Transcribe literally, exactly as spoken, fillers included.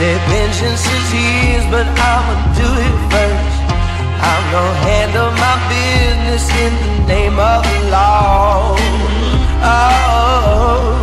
Say vengeance is his, but I'ma do it first. I'm gonna handle my business in the name of the law. Oh.